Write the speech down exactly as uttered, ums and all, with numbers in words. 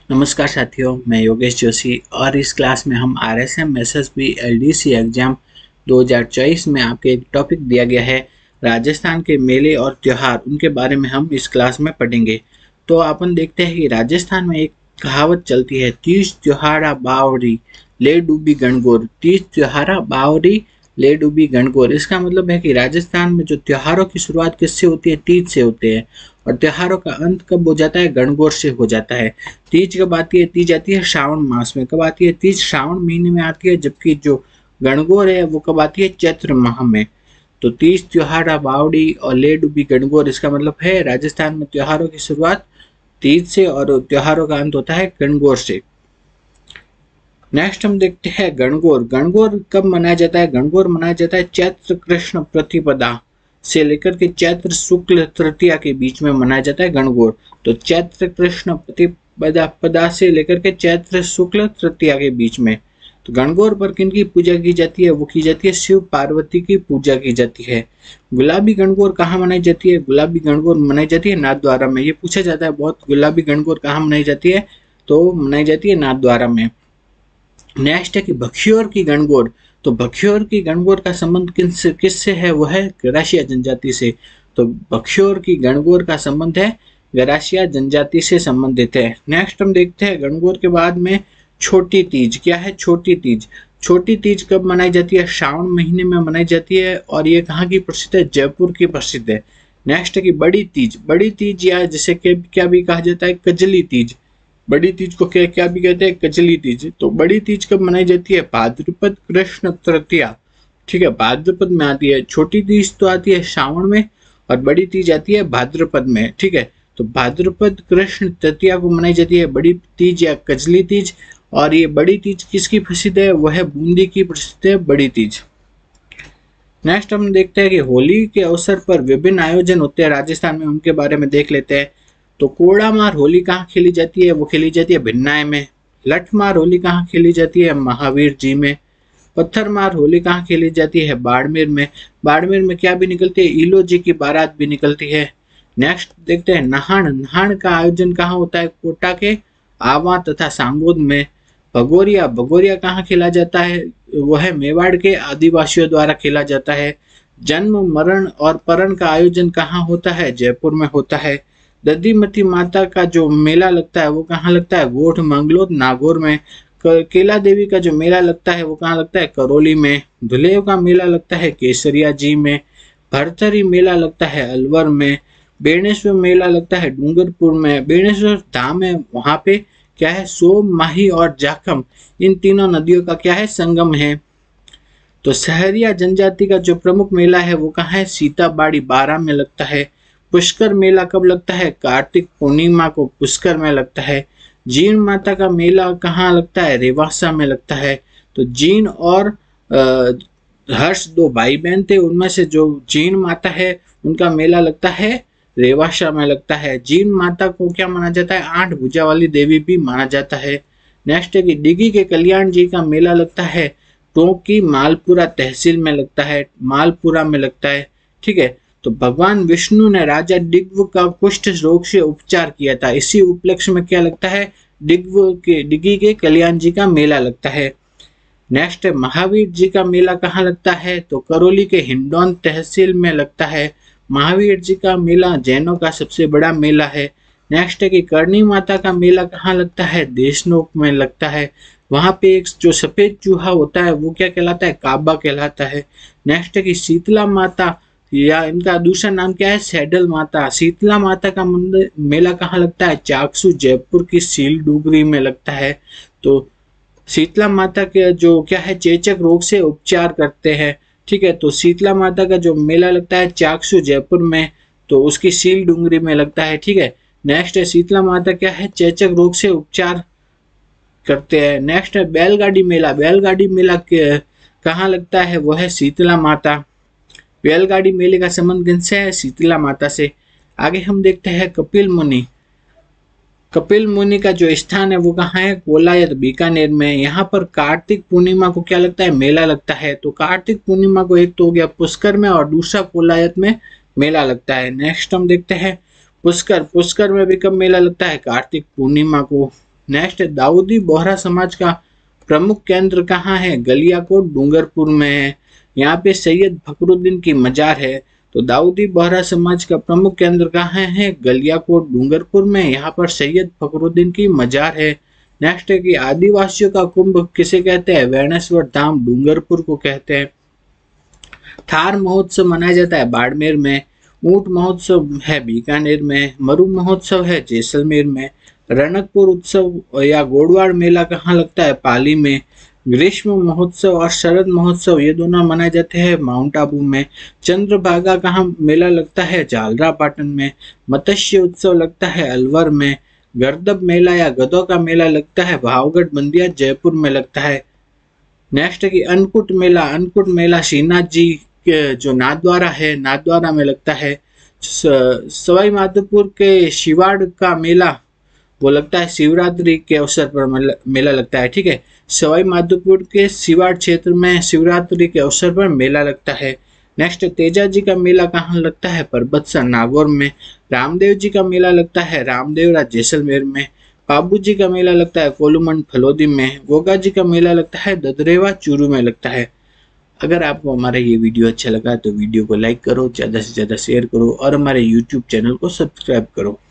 नमस्कार साथियों, मैं योगेश जोशी और इस क्लास में हम R S M S S B L D C exam दो हज़ार चौबीस में आपके एक टॉपिक दिया गया है राजस्थान के मेले और त्योहार, उनके बारे में हम इस क्लास में पढ़ेंगे। तो अपन देखते हैं कि राजस्थान में एक कहावत चलती है, तीज त्योहारा बावरी ले डूबी गणगौर। तीज त्योहारा बावरी ले डूबी गणगौर, इसका मतलब है कि राजस्थान में जो त्योहारों की शुरुआत किससे होती है? तीज से होते हैं। और त्योहारों का अंत कब हो जाता है? गणगौर से हो जाता है। तीज कब आती है? तीज आती है श्रावण मास में। कब आती है? तीज श्रावण महीने में आती है, जबकि जो गणगौर है वो कब आती है? चैत्र माह में। तो तीज त्योहार बावड़ी और ले डूबी गणगौर, इसका मतलब है राजस्थान में त्योहारों की शुरुआत तीज से और त्योहारों का अंत होता है गणगौर से। नेक्स्ट हम देखते हैं गणगौर। गणगौर कब मनाया जाता है? गणगौर मनाया जाता है चैत्र कृष्ण प्रतिपदा से लेकर के चैत्र शुक्ल तृतीया के बीच में मनाया जाता है गणगौर। तो चैत्र कृष्ण प्रतिपदा पदा से लेकर के चैत्र शुक्ल तृतीया के बीच में। तो गणगौर पर किन की पूजा की जाती है? वो की जाती है शिव पार्वती की पूजा की जाती है। गुलाबी गणगौर कहाँ मनाई जाती है? गुलाबी गणगौर मनाई जाती है नाथद्वारा में। ये पूछा जाता है बहुत, गुलाबी गणगौर कहाँ मनाई जाती है? तो मनाई जाती है नाथद्वारा में। नेक्स्ट है कि बखियोर की गणगौर। तो बखियोर की गणगौर का संबंध किससे किससे है? वो है गरासिया जनजाति से। तो बखियोर की गणगौर का संबंध है गरासिया जनजाति से संबंधित है। नेक्स्ट हम देखते हैं गणगौर के बाद में छोटी तीज। क्या है छोटी तीज? छोटी तीज कब मनाई जाती है? श्रावण महीने में मनाई जाती है और ये कहाँ की प्रसिद्ध है? जयपुर की प्रसिद्ध है। नेक्स्ट है कि बड़ी तीज। बड़ी तीज या जिसे क्या भी कहा जाता है? कजली तीज। बड़ी तीज को क्या क्या भी कहते हैं? कजली तीज। तो बड़ी तीज कब मनाई जाती है? भाद्रपद कृष्ण तृतीया। ठीक है, भाद्रपद में आती है। छोटी तीज तो आती है श्रावण में और बड़ी तीज आती है भाद्रपद में। ठीक है, तो भाद्रपद कृष्ण तृतीया को मनाई जाती है बड़ी तीज या कजली तीज। और ये बड़ी तीज किसकी प्रसिद्ध है? वह है बूंदी की प्रसिद्ध है बड़ी तीज। नेक्स्ट हम देखते हैं कि होली के अवसर पर विभिन्न आयोजन होते हैं राजस्थान में, उनके बारे में देख लेते हैं। तो कोड़ा मार होली कहाँ खेली जाती है? वो खेली जाती है भिन्नाय में। लठ मार होली कहाँ खेली जाती है? महावीर जी में। पत्थर मार होली कहाँ खेली जाती है? बाड़मेर में। बाड़मेर में क्या भी निकलती है? ईलो जी की बारात भी निकलती है। नेक्स्ट देखते हैं नहान। नहान का आयोजन कहाँ होता है? कोटा के आवा तथा सांगोद में। भगोरिया। भगोरिया कहाँ खेला जाता है? वह है मेवाड़ के आदिवासियों द्वारा खेला जाता है। जन्म मरण और परण का आयोजन कहाँ होता है? जयपुर में होता है। दधीमती माता का जो मेला लगता है वो कहाँ लगता है? गोठ मंगलोद नागौर में। केला देवी का जो मेला लगता है वो कहाँ लगता है? करौली में। धुलेव का मेला लगता है केसरिया जी में। भरथरी मेला लगता है अलवर में। बेणेश्वर मेला लगता है डूंगरपुर में। बेणेश्वर धाम है, वहां पे क्या है? सोम, माही और जाखम, इन तीनों नदियों का क्या है? संगम है। तो सहरिया जनजाति का जो प्रमुख मेला है वो कहाँ है? सीताबाड़ी बारा में लगता है। पुष्कर मेला कब लगता है? कार्तिक पूर्णिमा को पुष्कर में लगता है। जीन माता का मेला कहाँ लगता है? रेवासा में लगता है। तो जीन और हर्ष दो भाई बहन थे, उनमें से जो जीन माता है उनका मेला लगता है रेवासा में लगता है। जीन माता को क्या माना जाता है? आठ भुजा वाली देवी भी माना जाता है। नेक्स्ट है कि डिगी के कल्याण जी का मेला लगता है टोंक की मालपुरा तहसील में लगता है, मालपुरा में लगता है। ठीक है, तो भगवान विष्णु ने राजा डिग्व का कुष्ठ रोग से उपचार किया था, इसी उपलक्ष्य में क्या लगता है? डिग्व के डिगी के कल्याण जी का मेला लगता है। नेक्स्ट है महावीर जी का मेला कहाँ लगता है? तो करौली के हिंडौन तहसील में लगता है। महावीर जी का मेला जैनों का सबसे बड़ा मेला है। नेक्स्ट है कि करणी माता का मेला कहाँ लगता है? देशनोक में लगता है। वहां पे एक जो सफेद चूहा होता है वो क्या कहलाता है? काबा कहलाता है। नेक्स्ट है कि शीतला माता या इनका दूसरा नाम क्या है? सैडल माता। शीतला माता का मंदिर मेला कहाँ लगता है? चाकसू जयपुर की सील डुगरी में लगता है। तो शीतला माता के जो क्या है? चेचक रोग से उपचार करते हैं। ठीक है, तो शीतला माता का जो मेला लगता है चाकसू जयपुर में, तो उसकी सील डुंगरी में लगता है। ठीक है, नेक्स्ट है शीतला माता क्या है? चेचक रोग से उपचार करते हैं। नेक्स्ट है बैलगाड़ी मेला। बैलगाड़ी मेला कहाँ लगता है? वो है शीतला माता। बैलगाड़ी मेले का संबंध किनसे है? शीतला माता से। आगे हम देखते हैं कपिल मुनि। कपिल मुनि का जो स्थान है वो कहाँ है? कोलायत बीकानेर में। यहाँ पर कार्तिक पूर्णिमा को क्या लगता है? मेला लगता है। तो कार्तिक पूर्णिमा को एक तो हो गया पुष्कर में और दूसरा कोलायत में मेला लगता है। नेक्स्ट हम देखते हैं पुष्कर। पुष्कर में भी कब मेला लगता है? कार्तिक पूर्णिमा को। नेक्स्ट, दाऊदी बोहरा समाज का प्रमुख केंद्र कहाँ है? गलियाकोट डूंगरपुर में है। यहाँ पे सैयद फखरुद्दीन की मजार है। तो दाऊदी बोहरा समाज का प्रमुख केंद्र कहाँ है? गलियाकोट डूंगरपुर में। यहाँ पर सैयद फखरुद्दीन की मजार है। नेक्स्ट है कि आदिवासियों का कुंभ किसे कहते हैं? वेणेश्वर धाम डूंगरपुर को कहते हैं। थार महोत्सव मनाया जाता है बाड़मेर में। ऊंट महोत्सव है बीकानेर में। मरु महोत्सव है जैसलमेर में। रणकपुर उत्सव या गोडवाड़ मेला कहाँ लगता है? पाली में। ग्रीष्म महोत्सव और शरद महोत्सव ये दोनों मनाए जाते हैं माउंट आबू में। चंद्रभागा कहाँ मेला लगता है? झालरा पाटन में। मत्स्य उत्सव लगता है अलवर में। गर्दब मेला या गधों का मेला लगता है भावगढ़ बंदिया जयपुर में लगता है। नेक्स्ट है कि अन्नकूट मेला। अन्नकूट मेला श्रीनाथ जी के जो नाथद्वारा है, नाथद्वारा में लगता है। सवाई माधोपुर के शिवाड़ का मेला वो लगता है शिवरात्रि के अवसर पर मेला लगता है। ठीक है, सवाई माधोपुर के शिवाड़ क्षेत्र में शिवरात्रि के अवसर पर मेला लगता है। नेक्स्ट, तेजा जी का मेला कहाँ लगता है? परबतसर नागौर में। रामदेव जी का मेला लगता है रामदेवरा जैसलमेर में। बाबू जी का मेला लगता है कोलूमंड फलोदी में। गोगा जी का मेला लगता है ददरेवा चूरू में लगता है। अगर आपको हमारा ये वीडियो अच्छा लगा तो वीडियो को लाइक करो, ज़्यादा से ज़्यादा शेयर करो और हमारे यूट्यूब चैनल को सब्सक्राइब करो।